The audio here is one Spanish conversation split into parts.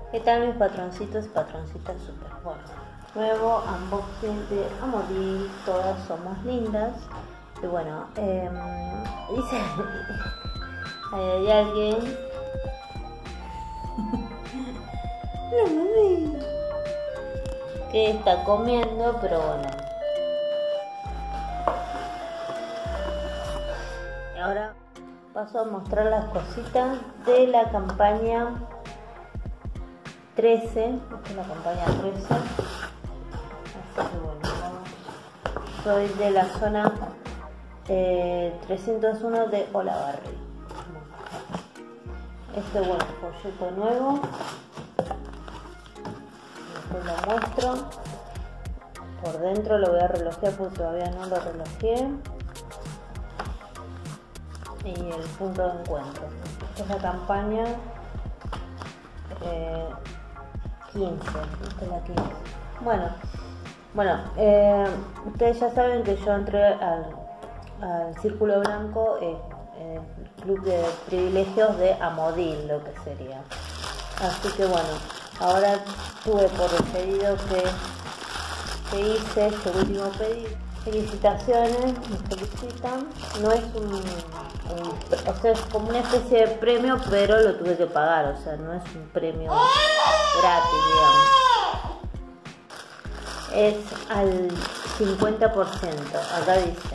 ¿Qué tal mis patroncitos y patroncitas super? Bueno, nuevo unboxing de Amodil, todas somos lindas. Y bueno, dice, hay alguien que está comiendo, pero bueno. Y ahora paso a mostrar las cositas de la campaña 13, esta es la campaña 13, así que bueno, soy de la zona 301 de Olavarri. Este bueno, folleto nuevo, después lo muestro, por dentro lo voy a relojear porque todavía no lo relojeé, y el punto de encuentro. Esta es la campaña 15, esta es la 15. Bueno, ustedes ya saben que yo entré al Círculo Blanco, el club de privilegios de Amodil, lo que sería. Así que bueno, ahora tuve por el pedido que hice, este último pedido. Felicitaciones, me felicitan. No es o sea, es como una especie de premio, pero lo tuve que pagar, o sea, no es un premio gratis, digamos. Es al 50%, acá dice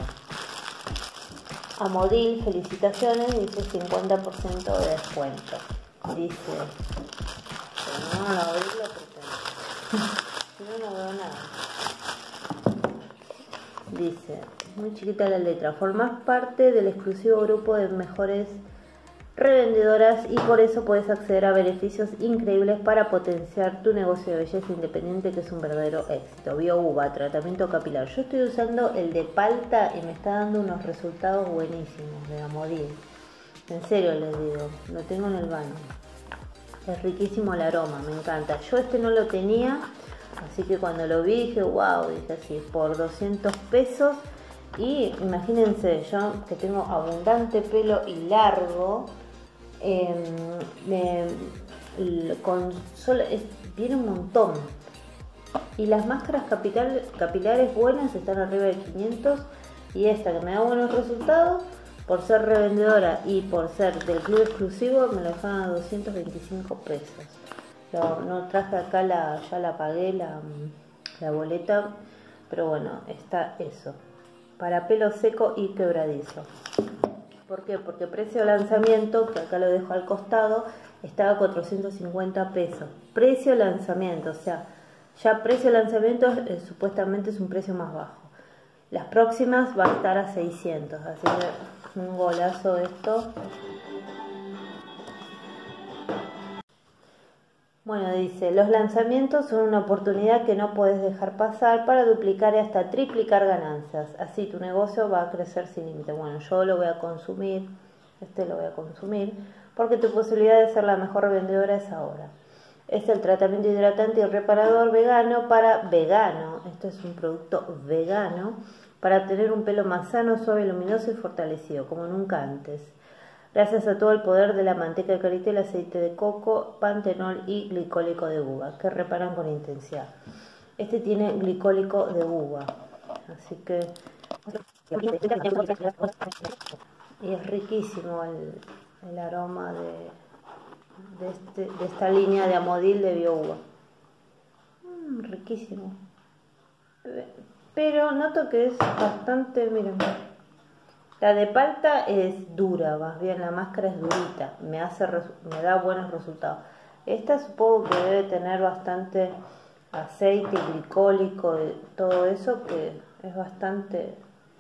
Amodil, felicitaciones, dice 50% de descuento. Dice, pero no lo abrirlo porque si no, no veo nada. Dice, muy chiquita la letra, formás parte del exclusivo grupo de mejores revendedoras y por eso puedes acceder a beneficios increíbles para potenciar tu negocio de belleza independiente, que es un verdadero éxito. BioUva, tratamiento capilar. Yo estoy usando el de palta y me está dando unos resultados buenísimos de Amodil. En serio les digo, lo tengo en el baño. Es riquísimo el aroma, me encanta. Yo este no lo tenía, así que cuando lo vi dije, wow, dije así, por 200 pesos. Y imagínense, yo que tengo abundante pelo y largo, viene un montón. Y las máscaras capilares buenas están arriba de 500. Y esta que me da buenos resultados, por ser revendedora y por ser del club exclusivo, me la dejaron a 225 pesos. No traje acá, ya la pagué la boleta, pero bueno, está eso. Para pelo seco y quebradizo. ¿Por qué? Porque precio de lanzamiento, que acá lo dejo al costado, estaba a 450 pesos. Precio de lanzamiento, o sea, ya precio de lanzamiento supuestamente es un precio más bajo. Las próximas va a estar a 600, así que un golazo esto. Bueno, dice, los lanzamientos son una oportunidad que no puedes dejar pasar para duplicar y hasta triplicar ganancias. Así tu negocio va a crecer sin límite. Bueno, yo lo voy a consumir, lo voy a consumir, porque tu posibilidad de ser la mejor vendedora es ahora. Es el tratamiento hidratante y reparador vegano para vegano. Esto es un producto vegano para tener un pelo más sano, suave, luminoso y fortalecido, como nunca antes. Gracias a todo el poder de la manteca de karité, el aceite de coco, pantenol y glicólico de uva, que reparan con intensidad. Este tiene glicólico de uva, así que... Y es riquísimo el aroma de esta línea de Amodil de BioUva. Riquísimo. Pero noto que es bastante, miren... La de palta es dura, más bien la máscara es durita, me da buenos resultados. Esta supongo que debe tener bastante aceite, glicólico, todo eso, que es bastante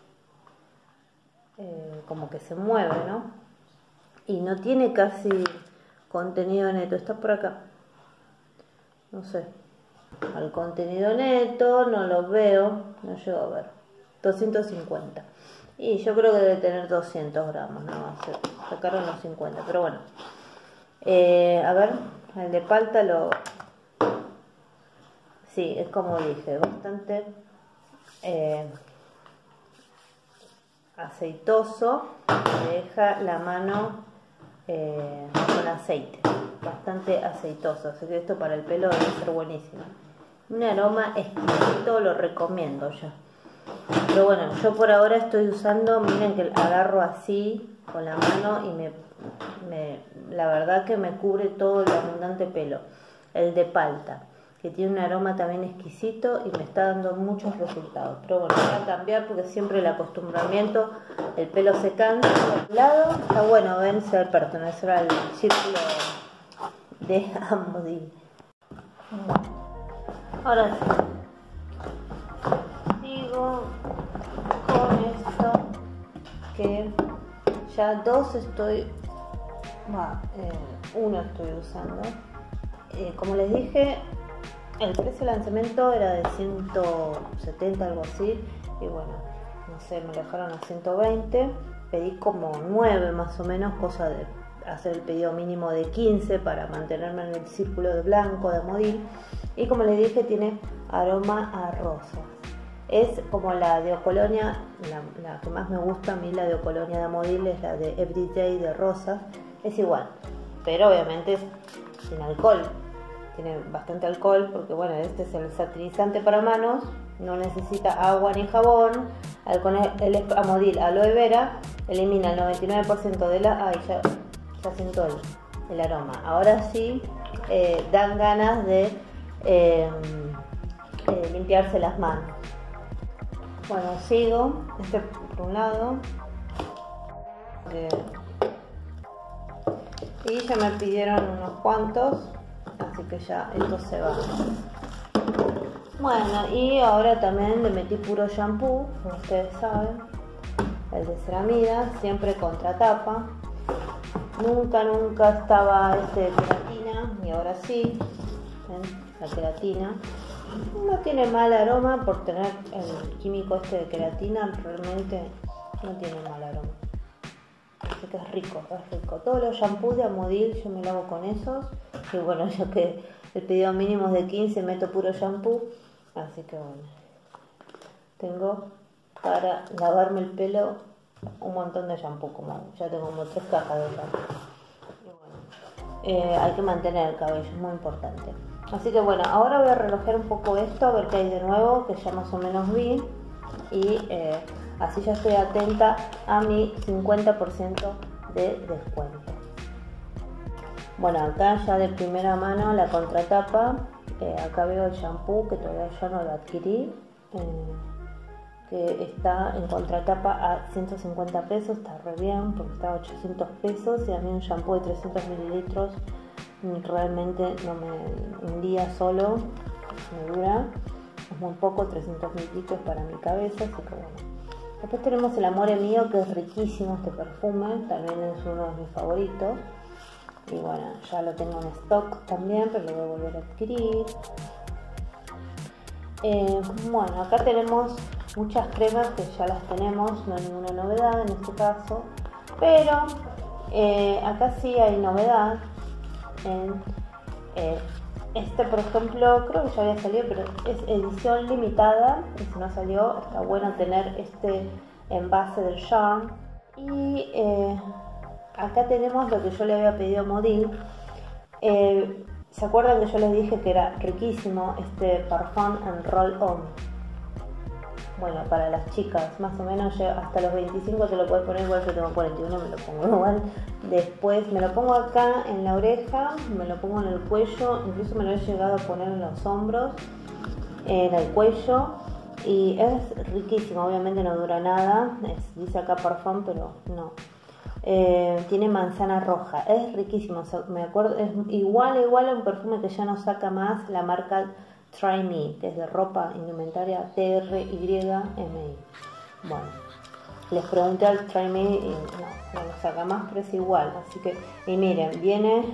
como que se mueve, ¿no? Y no tiene casi contenido neto, está por acá, no sé, al contenido neto no lo veo, no llego a ver, 250. Y yo creo que debe tener 200 gramos, nada más, sacaron los 50, pero bueno. A ver, el de palta sí, es como dije, bastante aceitoso, me deja la mano con aceite. bastante aceitoso, así que esto para el pelo debe ser buenísimo. Un aroma exquisito, lo recomiendo ya. Pero bueno, yo por ahora estoy usando, miren que agarro así con la mano y la verdad que me cubre todo el abundante pelo. El de palta, que tiene un aroma también exquisito y me está dando muchos resultados. Pero bueno, voy a cambiar porque siempre el acostumbramiento, el pelo se cansa. Por un lado, está bueno vencer, pertenecer al círculo de Amodil. Ahora sí. Sigo con esto, que ya uno estoy usando. Como les dije, el precio de lanzamiento era de 170, algo así, y bueno, no sé, me lo dejaron a 120, pedí como 9 más o menos, cosa de hacer el pedido mínimo de 15 para mantenerme en el círculo de blanco de Amodil, y como les dije, tiene aroma a rosas. Es como la de Ocolonia, la que más me gusta a mí, la de Ocolonia de Amodil, es la de Everyday de rosas, es igual, pero obviamente es sin alcohol. Tiene bastante alcohol porque bueno, este es el satinizante para manos, no necesita agua ni jabón. El Amodil aloe vera elimina el 99% de la... Ay, ya siento el aroma. Ahora sí, dan ganas de limpiarse las manos. Bueno, sigo, este por un lado. Y ya me pidieron unos cuantos. Así que ya esto se va. Bueno, y ahora también le metí puro shampoo, como ustedes saben, el de ceramida, siempre contra tapa. Nunca estaba este de queratina, y ahora sí. ¿Ven? La queratina no tiene mal aroma por tener el químico este de queratina, realmente no tiene mal aroma. Así que es rico. Todos los shampoos de Amodil yo me lo hago con esos. Y bueno, yo que el pedido mínimo es de 15, meto puro shampoo. Así que bueno, tengo para lavarme el pelo un montón de shampoo. Ya tengo como 3 cajas de shampoo. Y bueno, hay que mantener el cabello, es muy importante. Así que bueno, ahora voy a relojear un poco esto, a ver qué hay de nuevo, que ya más o menos vi. Y así ya estoy atenta a mi 50% de descuento. Bueno, acá ya de primera mano la contratapa, acá veo el shampoo que todavía yo no lo adquirí, que está en contratapa a 150 pesos, está re bien porque está a 800 pesos y a mí un shampoo de 300 mililitros realmente un día solo me dura, es muy poco, 300 mililitros para mi cabeza, así que bueno. Después tenemos el Amore Mio, que es riquísimo este perfume, también es uno de mis favoritos. Y bueno, ya lo tengo en stock también, pero lo voy a volver a adquirir. Bueno, acá tenemos muchas cremas que ya las tenemos, no hay ninguna novedad en este caso. Pero acá sí hay novedad. Este, por ejemplo, creo que ya había salido, pero es edición limitada. Y si no salió, está bueno tener este envase del Charm. Y acá tenemos lo que yo le había pedido a Amodil. ¿Se acuerdan que yo les dije que era riquísimo este Parfum and Roll On? Bueno, para las chicas, más o menos hasta los 25 te lo puedes poner, igual que tengo 41, me lo pongo igual. Después me lo pongo acá en la oreja, me lo pongo en el cuello, incluso me lo he llegado a poner en los hombros, en el cuello. Y es riquísimo, obviamente no dura nada, dice acá Parfum, pero no. Tiene manzana roja, es riquísimo, o sea, me acuerdo, es igual a un perfume que ya no saca más la marca Try Me, que es de ropa indumentaria, TRYMI. Bueno, les pregunté al Try Me y no lo saca más, pero es igual, así que, y miren, viene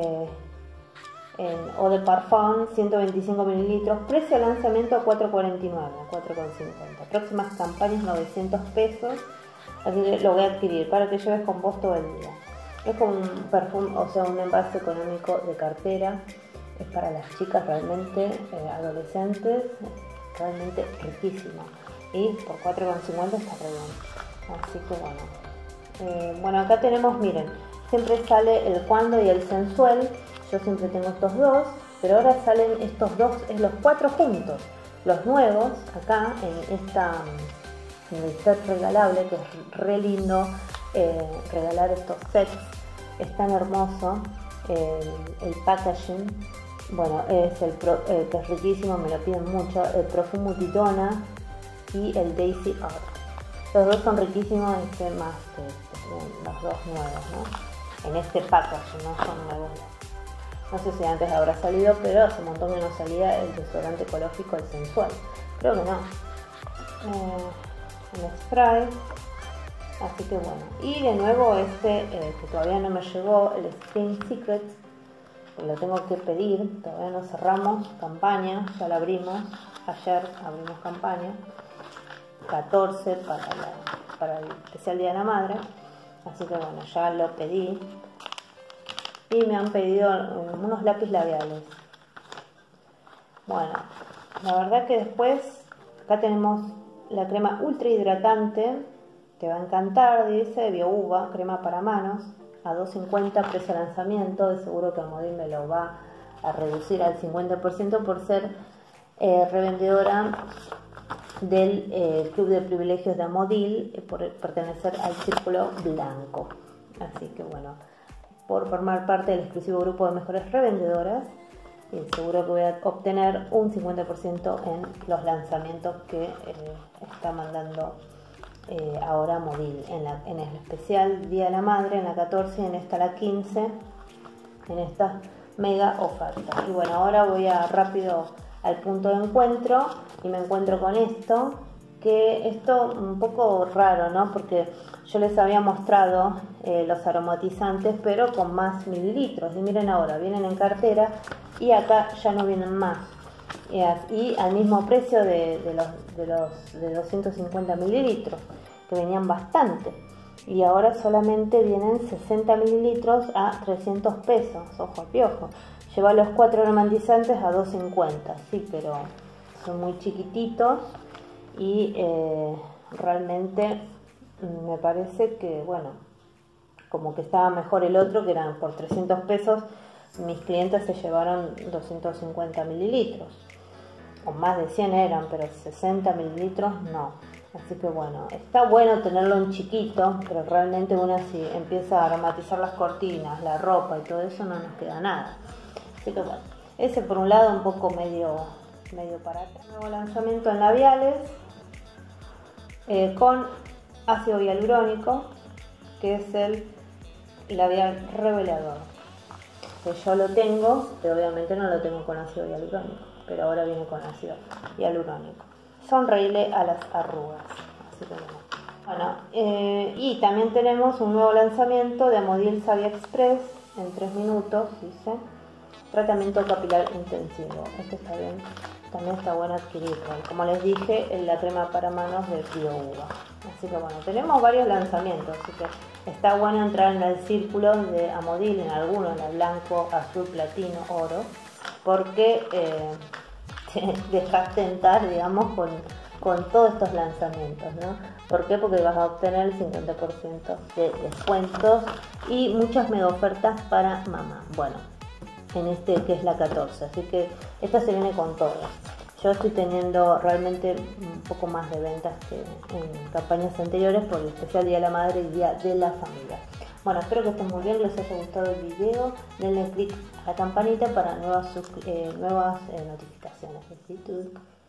en Eau de Parfum, 125 mililitros, precio de lanzamiento a 4,49, 4,50, próximas campañas 900 pesos. Así que lo voy a adquirir para que lleves con vos todo el día. Es como un perfume, o sea, un envase económico de cartera. Es para las chicas realmente, adolescentes, realmente riquísimo. Y por 4,50 está re bien. Así que bueno. Bueno, acá tenemos, miren, siempre sale el Cuando y el Sensuel. yo siempre tengo estos dos, pero ahora salen estos dos, los 4 juntos. Los nuevos, acá en el set regalable, que es re lindo regalar estos sets, es tan hermoso el packaging. Bueno, es que es riquísimo, me lo piden mucho, el Profumo di Donna y el Daisy Art. Los dos son riquísimos, más que los dos nuevos, ¿no? En este packaging, no son nuevos. No sé si antes habrá salido, pero hace un montón que no salía el desodorante ecológico, el Sensual. Creo que no. El spray. Así que bueno. Y de nuevo que todavía no me llegó, el Skin Secret. Lo tengo que pedir. Todavía no cerramos campaña. Ya la abrimos. Ayer abrimos campaña. 14 para el especial Día de la Madre. Así que bueno, ya lo pedí. Y me han pedido unos lápiz labiales. Bueno, la verdad que después acá tenemos la crema ultra hidratante. Te va a encantar, dice, BioUva, crema para manos, a $2.50, precio lanzamiento. De seguro que Amodil me lo va a reducir al 50% por ser revendedora del Club de Privilegios de Amodil, por pertenecer al Círculo Blanco. Así que bueno, por formar parte del exclusivo grupo de mejores revendedoras, y seguro que voy a obtener un 50% en los lanzamientos que está mandando ahora Amodil, en el especial Día de la Madre, en la 14 y en esta la 15, en estas mega ofertas. Y bueno, ahora voy rápido al punto de encuentro y me encuentro con esto, que esto un poco raro, ¿no? Porque yo les había mostrado los aromatizantes, pero con más mililitros. Y miren ahora, vienen en cartera y acá ya no vienen más. Y al mismo precio de 250 mililitros, que venían bastante. Y ahora solamente vienen 60 mililitros a 300 pesos, ojo a piojo. Lleva los 4 aromatizantes a 2.50, sí, pero son muy chiquititos y realmente me parece que, bueno, como que estaba mejor el otro, que eran por 300 pesos, mis clientes se llevaron 250 mililitros, o más de 100 eran, pero 60 mililitros no. Así que bueno, está bueno tenerlo en chiquito, pero realmente una si empieza a aromatizar las cortinas, la ropa y todo eso, no nos queda nada. Así que bueno, ese por un lado un poco medio para atrás. Nuevo lanzamiento en labiales con ácido hialurónico, que es el labial revelador, que yo lo tengo, pero obviamente no lo tengo con ácido hialurónico, pero ahora viene con ácido hialurónico. Sonreírle a las arrugas. Así que bueno, y también tenemos un nuevo lanzamiento de Amodil Savia Express en 3 minutos, dice, tratamiento capilar intensivo. Este está bien, también está bueno adquirirlo. Como les dije, la crema para manos de BioUva. Así que bueno, tenemos varios lanzamientos, así que está bueno entrar en el círculo de Amodil, en algunos, en el blanco, azul, platino, oro, porque te dejas tentar, digamos, con todos estos lanzamientos, ¿no? ¿Por qué? Porque vas a obtener el 50% de descuentos y muchas mega ofertas para mamá. Bueno, en este que es la 14, así que esta se viene con todo. Yo estoy teniendo realmente un poco más de ventas que en campañas anteriores por el especial Día de la Madre y Día de la Familia. Bueno, espero que estén muy bien, les haya gustado el video. Denle click a la campanita para nuevas notificaciones.